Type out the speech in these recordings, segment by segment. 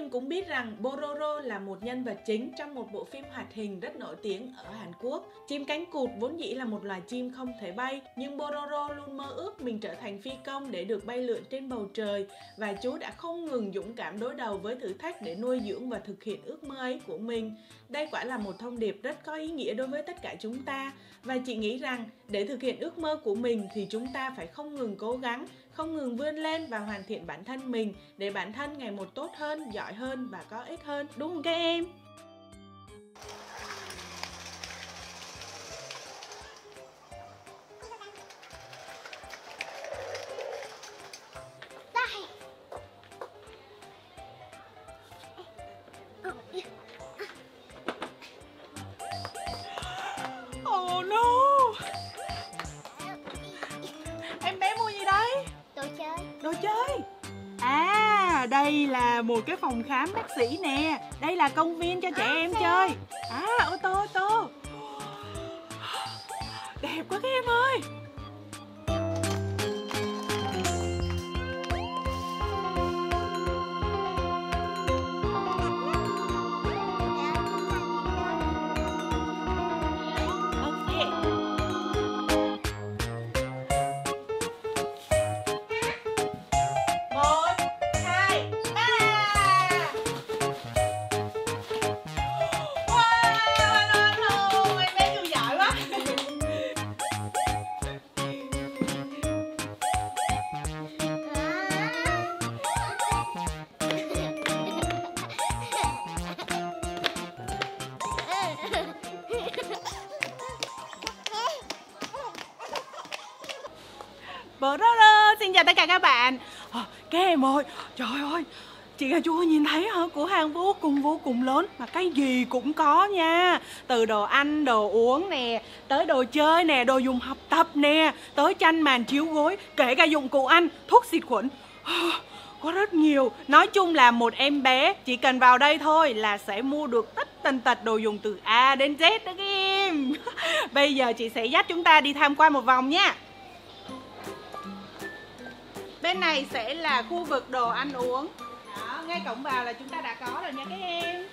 em cũng biết rằng Pororo là một nhân vật chính trong một bộ phim hoạt hình rất nổi tiếng ở Hàn Quốc. Chim cánh cụt vốn dĩ là một loài chim không thể bay, nhưng Pororo luôn mơ ước mình trở thành phi công để được bay lượn trên bầu trời, và chú đã không ngừng dũng cảm đối đầu với thử thách để nuôi dưỡng và thực hiện ước mơ ấy của mình. Đây quả là một thông điệp rất có ý nghĩa đối với tất cả chúng ta, và chị nghĩ rằng để thực hiện ước mơ của mình thì chúng ta phải không ngừng cố gắng, không ngừng vươn lên và hoàn thiện bản thân mình để bản thân ngày một tốt hơn, giỏi hơn và có ích hơn, đúng không các em? Oh no! Em bé mua gì đây? Đồ chơi. Đồ chơi? À, đây là một cái phòng khám bác sĩ nè. Đây là công viên cho trẻ em chơi. À, ô tô. Đẹp quá các em ơi. Pororo, xin chào tất cả các bạn. Các em ơi, trời ơi, chị Cà Chua nhìn thấy hả? Cửa hàng vô cùng lớn, mà cái gì cũng có nha. Từ đồ ăn, đồ uống nè, tới đồ chơi nè, đồ dùng học tập nè, tới chăn màn chiếu gối, kể cả dụng cụ ăn, thuốc xịt khuẩn. Có rất nhiều. Nói chung là một em bé chỉ cần vào đây thôi là sẽ mua được tất tần tật đồ dùng từ A đến Z đó các em. Bây giờ chị sẽ dắt chúng ta đi tham quan một vòng nha. Bên này sẽ là khu vực đồ ăn uống. Đó, ngay cổng vào là chúng ta đã có rồi nha các em.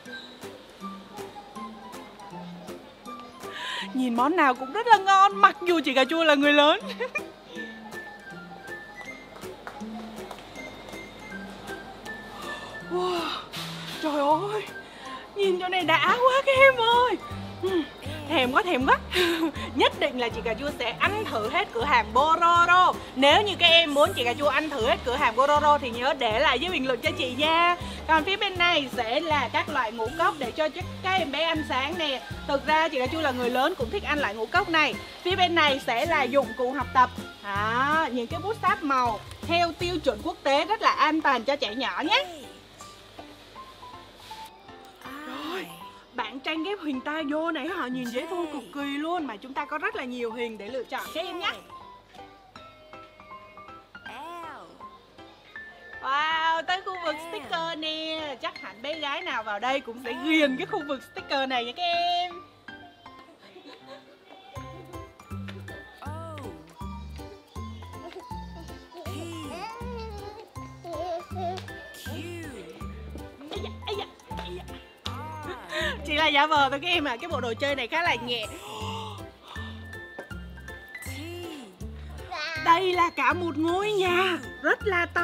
Nhìn món nào cũng rất là ngon, mặc dù chị Cà Chua là người lớn. Wow, trời ơi, nhìn chỗ này đã quá các em ơi. Thèm quá. Nhất định là chị Cà Chua sẽ ăn thử hết cửa hàng Pororo. Nếu như các em muốn chị Cà Chua ăn thử hết cửa hàng Pororo thì nhớ để lại dưới bình luận cho chị nha. Còn phía bên này sẽ là các loại ngũ cốc để cho các em bé ăn sáng nè. Thực ra chị Cà Chua là người lớn cũng thích ăn loại ngũ cốc này. Phía bên này sẽ là dụng cụ học tập. Những cái bút sáp màu theo tiêu chuẩn quốc tế, rất là an toàn cho trẻ nhỏ nhé. Bạn tranh ghép hình tai vô này họ nhìn dễ thương cực kỳ luôn, mà chúng ta có rất là nhiều hình để lựa chọn các em nhé. Wow, tới khu vực sticker nè. Chắc hẳn bé gái nào vào đây cũng sẽ ghiền cái khu vực sticker này nha các em. Chỉ là giả vờ thôi các em à, cái bộ đồ chơi này khá là nhẹ. Đây là cả một ngôi nhà rất là to.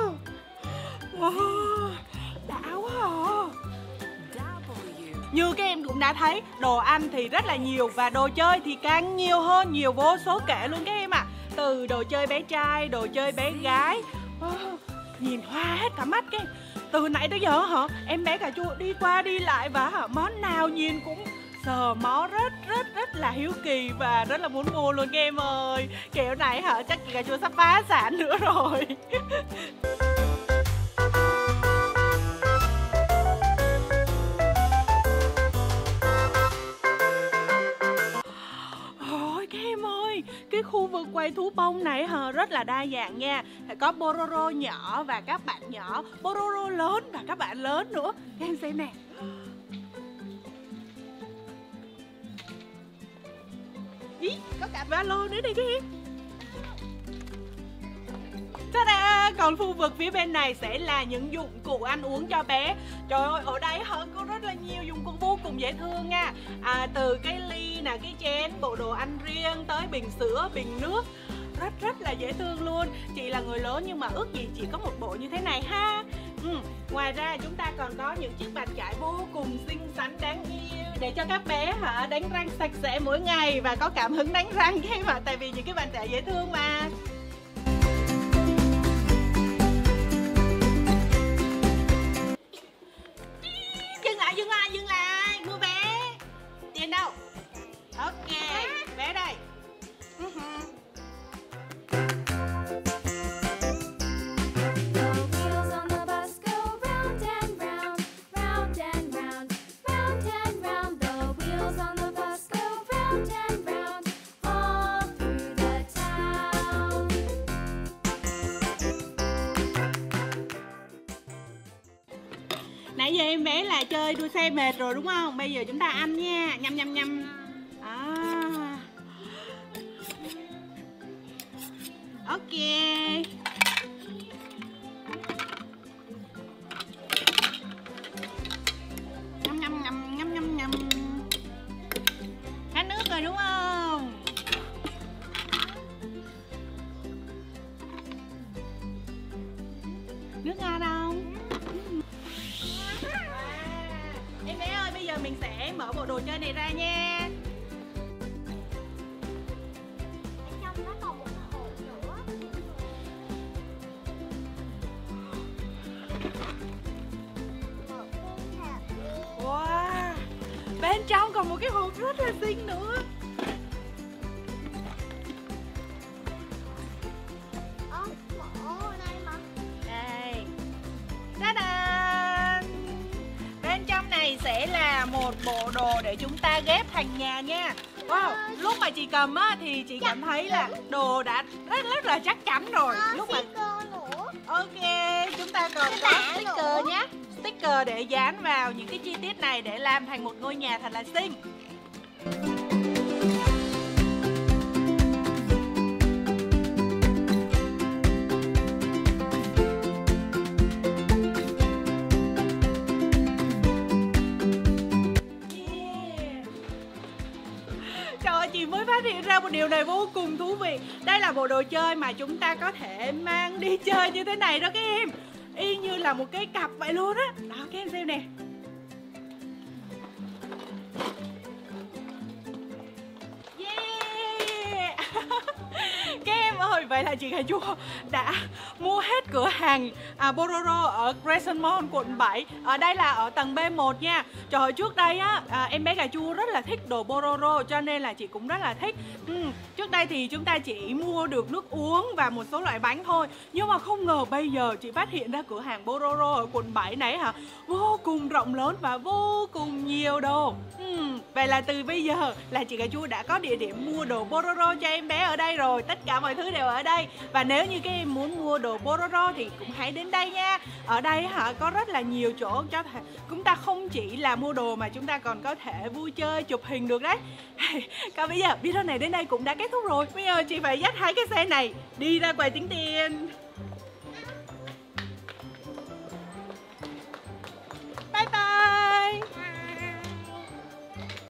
Wow, đã quá à. Như các em cũng đã thấy, đồ ăn thì rất là nhiều và đồ chơi thì càng nhiều hơn, nhiều vô số kể luôn các em ạ. Từ đồ chơi bé trai, đồ chơi bé gái. Nhìn hoa hết cả mắt cái. Từ nãy tới giờ hả, em bé Cà Chua đi qua đi lại và món nào nhìn cũng sờ mó rất là hiếu kỳ và rất là muốn mua luôn các em ơi. Kiểu này chắc chị Cà Chua sắp phá sản nữa rồi. Cái khu vực quay thú bông này rất là đa dạng nha. Có Pororo nhỏ và các bạn nhỏ, Pororo lớn và các bạn lớn nữa. Các em xem nè. Ý, có cả ba lô nữa đây các em. Ta-da, Còn khu vực phía bên này sẽ là những dụng cụ ăn uống cho bé. Trời ơi, ở đây họ có rất là nhiều dụng cụ vô cùng dễ thương nha. Từ cái ly nè, cái chén, bộ đồ ăn riêng tới bình sữa, bình nước, rất là dễ thương luôn. Chị là người lớn nhưng mà ước gì chỉ có một bộ như thế này ha. Ngoài ra chúng ta còn có những chiếc bàn chải vô cùng xinh xắn đáng yêu để cho các bé đánh răng sạch sẽ mỗi ngày và có cảm hứng đánh răng khi mà tại vì những cái bàn chải dễ thương mà. Dừng lại, mua vé. Tiền đâu? Ok, vé đây. Nãy giờ em bé là chơi đua xe mệt rồi đúng không? Bây giờ chúng ta ăn nha. Nhâm nhâm nhâm. Ok. Nhâm nhâm nhâm nhâm nhâm nhâm. Khát nước rồi đúng không? Nước ngon không? Em bé ơi, bây giờ mình sẽ mở bộ đồ chơi này ra nha. Ở trong nó còn một hộp nữa. Wow, bên trong còn một cái hộp rất là xinh nữa. Mở đây mà. Đây. Ta-da! Bên trong này sẽ là một bộ đồ để chúng ta ghép thành nhà nha. Wow, lúc mà chị cầm á thì chị cảm thấy là đồ đã rất là chắc chắn rồi. Lúc mà ok, chúng ta còn có sticker nhé. Sticker để dán vào những cái chi tiết này để làm thành một ngôi nhà thật là xinh. Trời ơi, chị mới phát hiện ra một điều này vô cùng thú vị. Đây là bộ đồ chơi mà chúng ta có thể mang đi chơi như thế này đó các em. Y như là một cái cặp vậy luôn á. Đó các em xem nè. Yeah. Các em ơi, vậy là chị Cà Chua đã mua hết cửa hàng Pororo ở Crescent Mall quận 7. Ở đây là ở tầng B1 nha. Trời ơi, trước đây á em bé Cà Chua rất là thích đồ Pororo cho nên là chị cũng rất là thích. Trước đây thì chúng ta chỉ mua được nước uống và một số loại bánh thôi. Nhưng mà không ngờ bây giờ chị phát hiện ra cửa hàng Pororo ở quận 7 này vô cùng rộng lớn và vô cùng nhiều đồ. Vậy là từ bây giờ là chị Cà Chua đã có địa điểm mua đồ Pororo cho em bé ở đây rồi. Tất cả mọi thứ đều ở đây. Và nếu như các em muốn mua đồ Pororo thì cũng hãy đến đây nha. Ở đây có rất là nhiều chỗ cho chúng ta không chỉ là mua đồ mà chúng ta còn có thể vui chơi, chụp hình được đấy. Còn bây giờ video này đến đây cũng đã kết thúc rồi. Bây giờ chị phải dắt hai cái xe này đi ra quầy tính tiền.